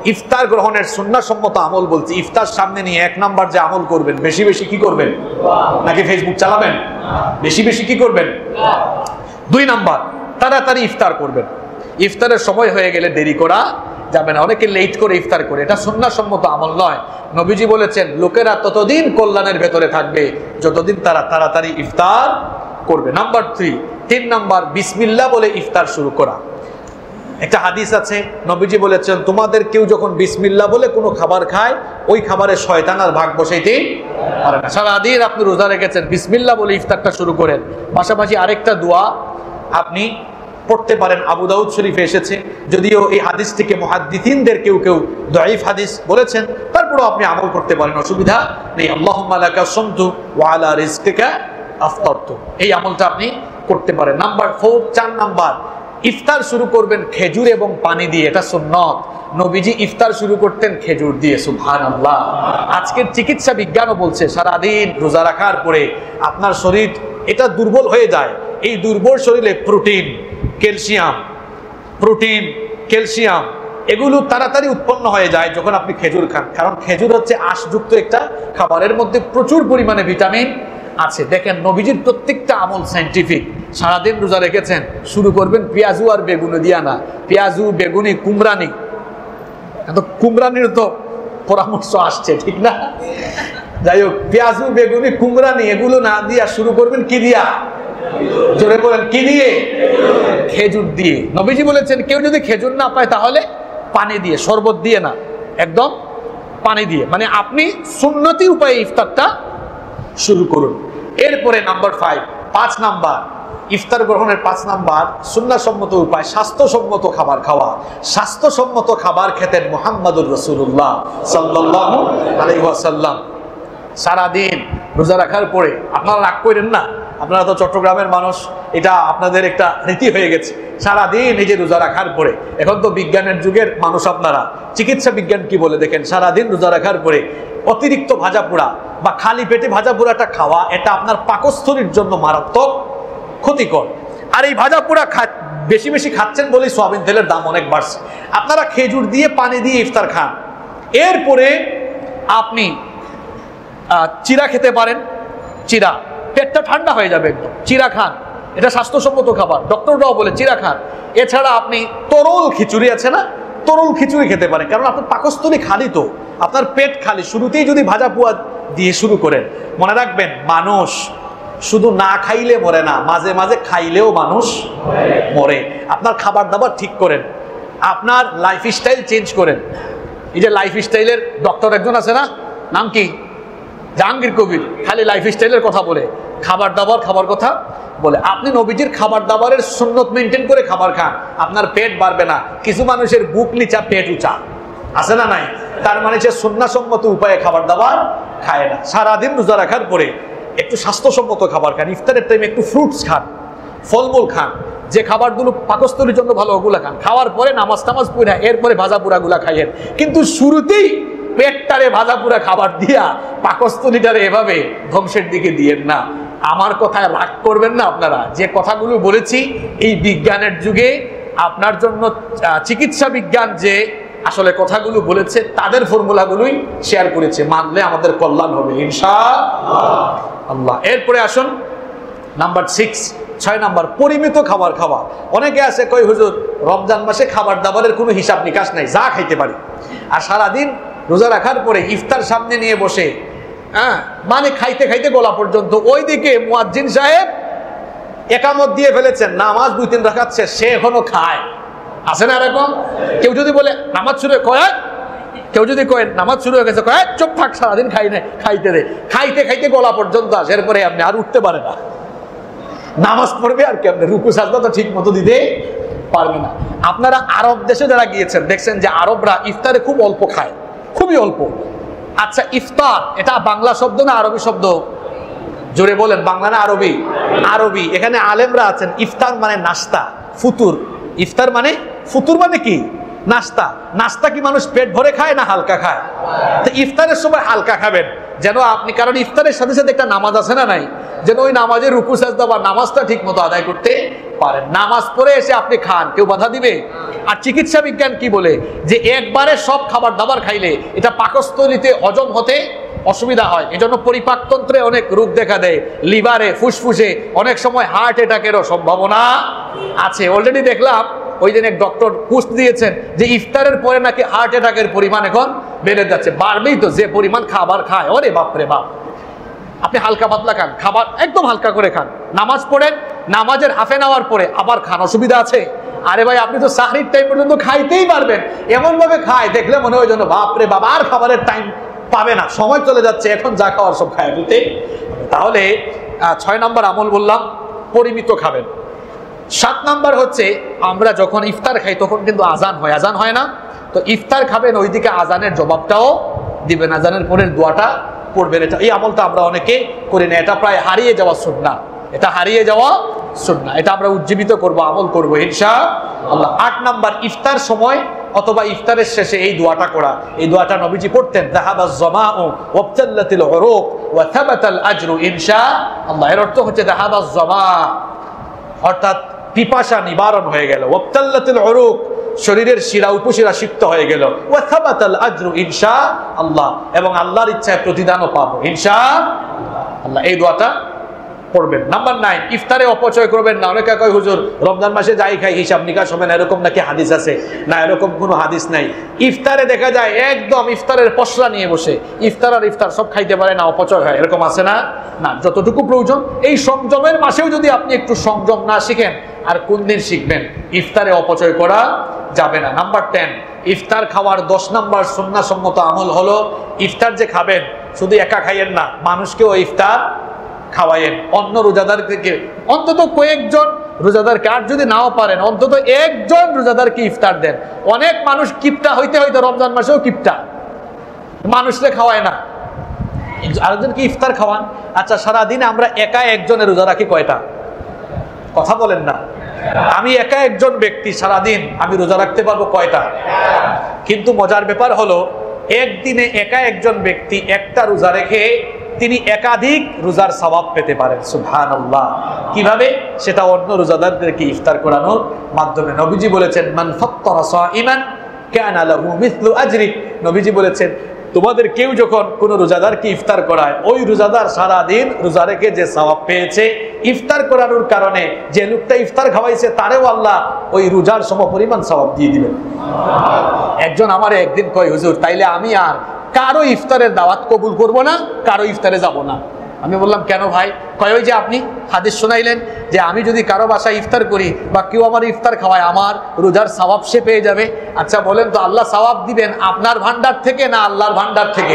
ইফতার গ্রহণের সুন্নাহসম্মত আমল বলছি, ইফতার সামনে নিয়ে 1 নাম্বার যে আমল করবেন, বেশি বেশি কি করবেন? নাকি ফেসবুক চালাবেন? বেশি বেশি কি করবেন? 2 নাম্বার, তাড়াতাড়ি ইফতার করবেন। ইফতারের সময় হয়ে গেলে দেরি করা যাবে না। অনেকে লেট করে ইফতার করে, এটা সুন্নাহসম্মত আমল নয়। নবীজি বলেছেন লোকেরা ততদিন কল্যাণের ভেতরে থাকবে যতদিন তারা তাড়াতাড়ি ইফতার করবে। নাম্বার 3 নাম্বার, বিসমিল্লাহ বলে ইফতার শুরু করা। একটা হাদিস আছে, নবীজি বলেছেন তোমাদের কেউ যখন বিসমিল্লাহ বলে কোনো খাবার খায়, ওই খাবারে শয়তান আর ভাগ বসাইতে পারে না। সারাদিন আপনি রোজা রেখেছেন, বিসমিল্লাহ বলে ইফতারটা শুরু করেন। পাশাপাশি আরেকটা দোয়া আপনি পড়তে পারেন, আবু দাউদ শরীফে এসেছে, যদিও এই হাদিসটিকে মুহাদ্দিসিনদের কেউ কেউ দাঈফ হাদিস বলেছেন, তারপরেও আপনি আমল করতে পারেন, অসুবিধা নেই। আল্লাহুম্মা লাকা সুমতু ওয়া আলা রিজকিকা আফতারতু, এই আমলটা আপনি করতে পারেন। নাম্বার 4 নাম্বার, ইফতার শুরু করবেন খেজুর এবং পানি দিয়ে, এটা সুন্নত। নবীজি ইফতার শুরু করতেন খেজুর দিয়ে, সুবহানাল্লাহ। আজকের চিকিৎসা বিজ্ঞানও বলছে সারাদিন রোজা রাখার পরে আপনার শরীর এটা দুর্বল হয়ে যায়। এই দুর্বল শরীরে প্রোটিন, ক্যালসিয়াম এগুলো তাড়াতাড়ি উৎপন্ন হয়ে যায় যখন আপনি খেজুর খান, কারণ খেজুর হচ্ছে আঁশযুক্ত একটা খাবারের মধ্যে প্রচুর পরিমাণে ভিটামিন আছে। দেখেন নবীজির প্রত্যেকটা আমল সায়েন্টিফিক। সারাদিন রোজা রেখেছেন, শুরু করবেন পেঁয়াজু আর বেগুনি দিয়া না, পেঁয়াজু বেগুনি কুমড়ানি, তো কুমড়ানির তো পরামর্শ আসছে, ঠিক না? যাই হোক, পেঁয়াজু বেগুনি কুমড়ানি এগুলো না দিয়া শুরু করবেন কি দিয়া? জোরে বলেন, কি দিয়ে? খেজুর দিয়ে। নবীজি বলেছেন কেউ যদি খেজুর না পায় তাহলে পানি দিয়ে, শরবত দিয়ে না, একদম পানি দিয়ে, মানে আপনি সুন্নতি উপায়ে ইফতারটা শুরু করুন। এরপরে নাম্বার 5 নাম্বার, ইফতার গ্রহণের 5 নাম্বার সুন্নাহসম্মত উপায় স্বাস্থ্যসম্মত খাবার খাওয়া। স্বাস্থ্যসম্মত খাবার খেতেন মুহাম্মদুর রাসূলুল্লাহ সাল্লাল্লাহু আলাইহি ওয়াসাল্লাম। সারাদিন রোজা রাখার পরে, আপনারা রাগ করেন না, আপনারা তো চট্টগ্রামের মানুষ, এটা আপনাদের একটা রীতি হয়ে গেছে। সারাদিন এই যে রোজা রাখার পরে, এখন তো বিজ্ঞানের যুগের মানুষ আপনারা, চিকিৎসা বিজ্ঞান কি বলে দেখেন, সারাদিন রোজা রাখার পরে অতিরিক্ত ভাজা পোড়া বা খালি পেটে ভাজা পোড়াটা খাওয়া, এটা আপনার পাকস্থলীর জন্য মারাত্মক ক্ষতিকর। আর এই ভাজা পোড়া বেশি বেশি খাচ্ছেন বলেই সয়াবিন তেলের দাম অনেক বাড়ছে। আপনারা খেজুর দিয়ে পানি দিয়ে ইফতার খান। এরপরে আপনি চিরা খেতে পারেন, চিরা, পেটটা ঠান্ডা হয়ে যাবে একদম, চিরা খান, এটা স্বাস্থ্যসম্মত খাবার, ডক্টররাও বলে চিরা খান। এছাড়া আপনি তরল খিচুড়ি আছে না, তরল খিচুড়ি খেতে পারেন, কারণ আপনার পাকস্থলী খালি, তো আপনার পেট খালি। শুরুতেই যদি ভাজা পোয়া দিয়ে শুরু করেন, মনে রাখবেন মানুষ শুধু না খাইলে মরে না, মাঝে মাঝে খাইলেও মানুষ মরে। আপনার খাবার দাবার ঠিক করেন, আপনার লাইফস্টাইল চেঞ্জ করেন। এই যে লাইফস্টাইলের ডক্টর একজন আছে না, নাম কি? জাহাঙ্গীর কবির, খালি লাইফস্টাইলের কথা বলে, খাবার দাবার খাবার কথা বলে। আপনি নবীজির খাবার দাবারের সুন্নত মেনটেন করে খাবার খান, আপনার পেট বাড়বে না। কিছু মানুষের বুক নিচা পেট উঁচা আছে না নাই, তার মানে সে সুন্নাহসম্মত উপায়ে খাবার দাবার খায় না। সারাদিন রোজা রাখার পরে একটু স্বাস্থ্যসম্মত খাবার খান, ইফতারের টাইমে একটু ফ্রুটস খান, ফলমূল খান, যে খাবারগুলো পাকস্থলীর জন্য ভালো ওগুলা খান। খাওয়ার পরে নামাজ টামাজ পড়ে এরপরে ভাজা পোড়াগুলা খাইয়েন, কিন্তু শুরুতেই পেটটারে ভাজা পোড়া খাবার দিয়া পাকস্থলীটারে এভাবে ধ্বংসের দিকে দিয়েন না। আমার কথায় রাগ করবেন না আপনারা, যে কথাগুলো বলেছি এই বিজ্ঞানের যুগে আপনার জন্য চিকিৎসা বিজ্ঞান যে আসলে কথাগুলো বলেছে তাদের ফর্মুলাগুলোই শেয়ার করেছে, মানলে আমাদের কল্যাণ হবে ইনশাআল্লাহ। এরপরে আসুন নাম্বার 6 নাম্বার, পরিমিত খাবার খাওয়া। অনেকে আছে কই হুজুর রমজান মাসে খাবার দাবারের কোনো হিসাব নিকাশ নাই, যা খাইতে পারি। আর সারাদিন রোজা রাখার পরে ইফতার সামনে নিয়ে বসে, মানে খাইতে খাইতে গলা পর্যন্ত। ওইদিকে মুয়াজ্জিন সাহেব একামত দিয়ে ফেলেছেন, নামাজ 2-3 রাকাত শেষ, সে এখনো খায়। আছে না এরকম? কেউ যদি বলে নামাজ শুরু কয়, কেউ যদি কয় নামাজ শুরু হয়ে গেছে, কয় চুপ থাক, সারাদিন খাই না, খাইতে দে। খাইতে খাইতে গলা পর্যন্ত আসে, এরপরে আপনি আর উঠতে পারে না, নামাজ পড়বে আর কেমনে, রুকু সাজদা তো ঠিক মতো দিতে পারবে না। আপনারা আরব দেশে যারা গিয়েছেন দেখছেন যে আরবরা ইফতারে খুব অল্প খায়, খুবই অল্প। আচ্ছা, ইফতার এটা বাংলা শব্দ না আরবি শব্দ? জোরে বলেন, বাংলা না আরবি? আরবি। এখানে আলেমরা আছেন। ইফতার মানে নাস্তা, ফুতুর। ইফতার মানে ফুতুর মানে কি? নাস্তা। নাস্তা কি মানুষ পেট ভরে খায় না হালকা খায়? তো ইফতারের সময় হালকা খাবেন যেন আপনি, কারণ ইফতারের সাথে সাথে একটা নামাজ আছে না নাই, যেন ওই নামাজের রুকু সাজদা বা নামাজটা ঠিক মতো আদায় করতে পারেন। নামাজ পড়ে এসে আপনি খান, কেউ বাধা দিবে? আর চিকিৎসা বিজ্ঞান কি বলে, যে একবারে সব খাবার দাবার খাইলে এটা পাকস্থলীতে হজম হতে অসুবিধা হয়, এজন্য পরিপাকতন্ত্রে অনেক রোগ দেখা দেয়, লিভারে, ফুসফুসে, অনেক সময় হার্ট অ্যাটাকেরও সম্ভাবনা আছে। অলরেডি দেখলাম ওই দিন এক ডক্টর পোস্ট দিয়েছেন যে ইফতারের পরে নাকি হার্ট অ্যাটাকের পরিমাণ এখন বেড়ে যাচ্ছে। বাড়বেই তো, যে পরিমাণ খাবার খায়, ওরে বাপরে বাপ। আপনি হালকা পাতলা খান, খাবার একদম হালকা করে খান, নামাজ পড়েন, নামাজের হাফ এন আওয়ার পরে আবার খান, অসুবিধা আছে? আরে ভাই, আপনি তো সাহরির টাইম পর্যন্ত খাইতেই পারবেন, এমন ভাবে খায় দেখলে মনে হয় যেন বাপরে বাবা, আর খাবারের টাইম পাবে না, সময় চলে যাচ্ছে, এখন যা খাওয়ার সব খায় ফেলতে। তাহলে 6 নম্বর আমল বললাম, পরিমিত খাবেন। 7 নম্বর হচ্ছে, আমরা যখন ইফতার খাই তখন কিন্তু আজান হয়, আজান হয় না? তো ইফতার খাবেন, ওইদিকে আজানের জবাবটাও দিবেন, আজানের পরের দোয়াটা পড়বেন। এটা, এই আমলটা আমরা অনেকে করি না, এটা প্রায় হারিয়ে যাওয়া সুন্নাহ, এটা হারিয়ে যাওয়া সুন্নাহ, এটা আমরা উজ্জীবিত করব, আমল করব ইনশাআল্লাহ। 8 নম্বর, ইফতার সময় অথবা ইফতারের শেষে এই দোয়াটা করা। এই দোয়াটা নবীজি পড়তেন, যাহাবাজ জামাউ ওয়াবতাল্লাতিল উরুক ওয়া থাবাতাল আজরু ইনশাআল্লাহ। এর অর্থ হচ্ছে যাহাবাজ জামা, অর্থাৎ পিপাসা নিবারণ হয়ে গেল, ওয়াবতাল্লাতিল উরুক, শরীরের শিরা উপশিরা সিক্ত হয়ে গেল, ওয়া থাবাতাল আজরু ইনশাআল্লাহ, এবং আল্লাহর ইচ্ছায় প্রতিদানও পাবো ইনশাআল্লাহ। এই দোয়াটা পড়বেন। নাম্বার 9, ইফতারে অপচয় করবেন না। অনেকে কয় হুজুর রমজান মাসে যাই খাই হিসাব নিকাশ হবে না, এরকম নাকি হাদিস আছে? না, এরকম কোনো হাদিস নাই। ইফতারে দেখা যায় একদম ইফতারের পসরা নিয়ে বসে ইফতার আর ইফতার সব খাইতে পারে না, অপচয় হয়, এরকম আছে না? না, যতটুকু প্রয়োজন। এই সংযমের মাসেও যদি আপনি একটু সংযম না শিখেন, আর কোন দিন শিখবেন? ইফতারে অপচয় করা যাবে না। নাম্বার 10, ইফতার খাওয়ার 10 নম্বর সুন্নাহসম্মত আমল হলো, ইফতার যে খাবেন শুধু একা খাইয়েন না, মানুষকেও ইফতার খাওয়ায়েন। অন্য রোজাদারকে, অন্তত কয়েকজন রোজাদারকে, আর যদি নাও পারেন অন্তত একজন রোজাদারকে ইফতার দেন। অনেক মানুষ কিপটা হইতে হইতে রমজান মাসেও কিপটা, মানুষকে খাওয়ায় না, আরেকজনকে ইফতার খাওয়ান। আচ্ছা, সারাদিনে আমরা একা একজনের রোজা রাখি কয়টা? কথা বলেন না। আমি একা একজন ব্যক্তি, সারাদিন আমি রোজা রাখতে পারবো কয়টা? কিন্তু মজার ব্যাপার হলো, একদিনে একা একজন ব্যক্তি একটা রোজা রেখে তিনি একাধিক রোজার সওয়াব পেতে পারেন। সুবহানাল্লাহ। কিভাবে? সেটা অন্য রোজাদারদেরকে ইফতার করানোর মাধ্যমে। নবীজি বলেছেন, মান ফাত্তারা সাইমান কানা লাহু মিসলু আজরি। নবীজি বলেছেন, তোমাদের কেউ যখন কোন রোজাদারকে ইফতার করায়, ওই রোজাদার সারা দিন রোজা রেখে যে সওয়াব পেয়েছে, ইফতার করানোর কারণে যে লোকটা ইফতার খাওয়াইছে তারেও আল্লাহ ওই রোজার সমপরিমাণ সওয়াব দিয়ে দিবেন। একজন আমারে একদিন কয়, হুজুর তাইলে আমি আর কারো ইফতারের দাওয়াত কবুল করব না, কারো ইফতারে যাব না। আমি বললাম, কেন ভাই? কয়, ওই যে আপনি হাদিস শোনাইলেন যে আমি যদি কারো বাসায় ইফতার করি বা কেউ আমার ইফতার খাওয়ায়, আমার রোজার সওয়াব সে পেয়ে যাবে। আচ্ছা বলেন তো, আল্লাহ সওয়াব দিবেন আপনার ভান্ডার থেকে না আল্লাহর ভান্ডার থেকে?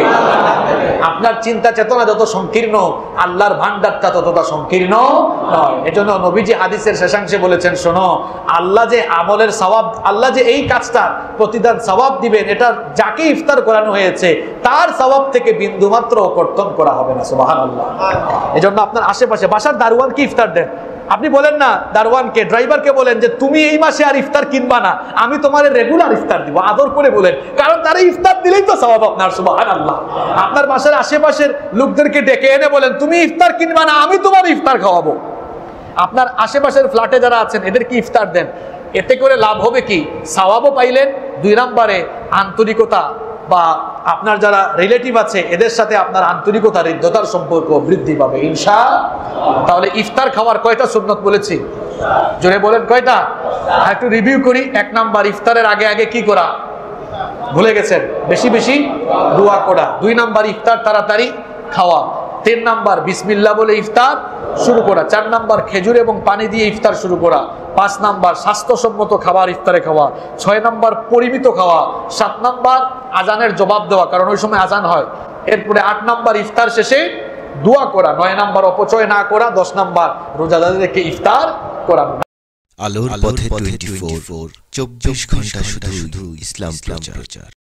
আপনার চিন্তা চেতনা যত সংকীর্ণ, আল্লাহর ভান্ডারটা ততটা সংকীর্ণ নয়। এজন্য নবীজি হাদিসের শেষাংশে বলেছেন, শোনো, আল্লাহ যে আমলের সওয়াব, আল্লাহ যে এই কাজটা প্রতিদান সওয়াব দিবেন, এটা যাকে ইফতার করানো হয়েছে তার সওয়াব থেকে বিন্দুমাত্র কর্তন করা হবে না। সুবহানাল্লাহ। এজন্য আপনার আশেপাশে বাসার দারোয়ানকে ইফতার দেন। আপনি বলেন না দারোয়ানকে, ড্রাইভারকে বলেন যে তুমি এই মাসে আর ইফতার কিনবা না, আমি তোমার রেগুলার ইফতার দিব, আদর করে বলেন, কারণ তারা ইফতার দিলেই তো সওয়াব আপনার। সুবহানাল্লাহ। আপনার বাসার আশেপাশের লোকদেরকে ডেকে এনে বলেন, তুমি ইফতার কিনবা না, আমি তোমার ইফতার খাওয়াবো। আপনার আশেপাশের ফ্ল্যাটে যারা আছেন এদেরকে ইফতার দেন। এতে করে লাভ হবে কি? সওয়াবও পাইলেন, 2 নম্বরে আন্তরিকতা বা আপনার যারা রিলেটিভ আছে এদের সাথে আপনার আন্তরিকতা, হৃদ্যতার সম্পর্ক বৃদ্ধি পাবে ইনশাআল্লাহ। তাহলে ইফতার খাওয়ার কয়টা সুন্নত বলেছি? জোরে বলেন কয়টা? একটু রিভিউ করি। 1 নাম্বার, ইফতারের আগে আগে কি করা? ভুলে গেছেন? বেশি বেশি দোয়া করা। 2 নাম্বার, ইফতার তাড়াতাড়ি খাওয়া। 3 নাম্বার, বিসমিল্লাহ বলে ইফতার শুরু করা। 4 নাম্বার, খেজুর এবং পানি দিয়ে ইফতার শুরু করা। 5 নাম্বার, স্বাস্থ্যসম্মত খাবার ইফতারে খাওয়া। 6 নাম্বার, পরিমিত খাওয়া। 7 নাম্বার, আজানের জবাব দেওয়া, কারণ ওই সময় আজান হয়। এরপরে 8 নাম্বার, ইফতার শেষে দোয়া করা। 9 নাম্বার, অপচয় না করা। 10 নাম্বার, রোজাদারদেরকে ইফতার করানো। আলোর পথে 24, 24 ঘন্টা শুধু ইসলাম প্রচার।